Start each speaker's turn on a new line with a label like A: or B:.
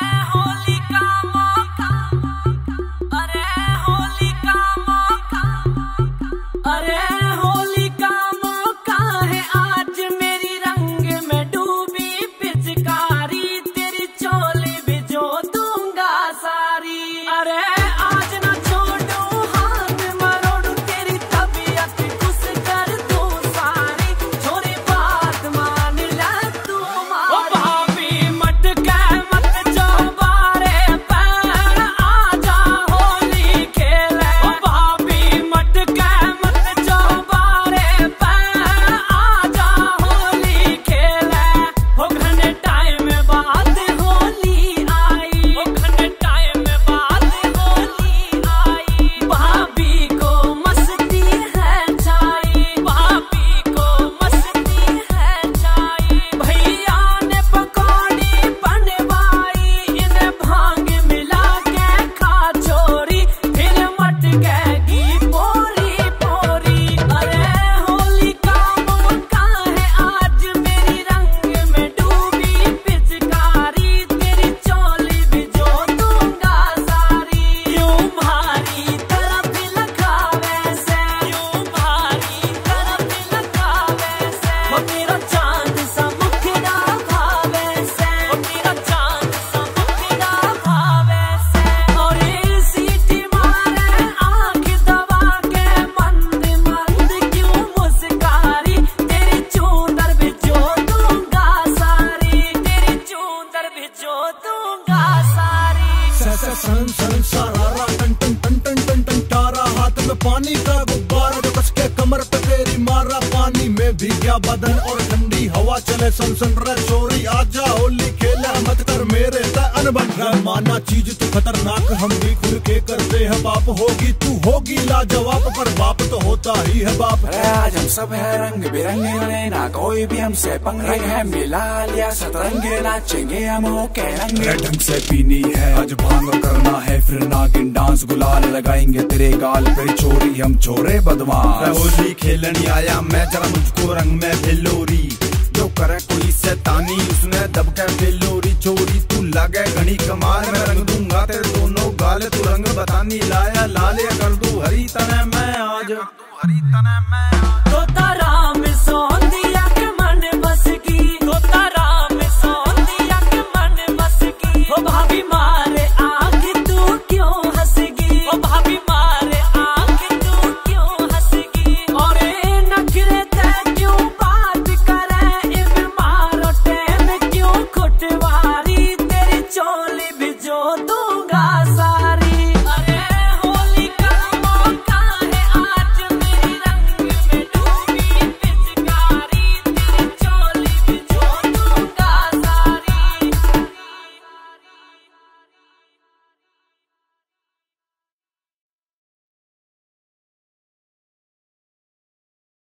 A: सन सन सरारा टन टन टन टन टन टन तारा, हाथ में पानी का गुब्बारा जो कस के कमर पे तेरी मारा। पानी में भीगा बदन और ठंडी हवा चले सन सन रे छोरी, आजा होली खेला मत कर मेरे अनबन। माना चीज तो खतरनाक हम भी खुल के करते हैं बाप, होगी तू होगी लाजवाब पर बाप तो होता ही है बाप।
B: आज हम सब है रंग बिरंगे, ना कोई भी हमसे पंगे है, मिला लिया सतरंगे नाचेंगे हम होके रंगे। ढंग से पीनी है आज भांग करना है फिर नागिन डांस, गुलाल लगाएंगे तेरे गाल पे चोरी हम छोरे बदमाश।
C: होली खेलने आया मैं जरा मुझको रंग में भिलोरी, जो करे कोई शैतानी उसने दब के भिलोरी चोरी। तू लगे घनी कमाल में रंग दूंगा तेरे दोनों गाल, तू रंग बतानी लाया लाल या कर दू हरी तने मैं आज, हरी तने मैं
D: तो तारा में सोन दिया के मन बस की, तो तारा में सोन दिया के मन बस की। ओ भाभी मारे आंख तू क्यों हंसगी, ओ भाभी मारे आंख तू क्यों हंसगी। और नखरे ते क्यों बात करे, इब मारो टेम क्यों खुटवारी, तेरी चोली भिजो दूं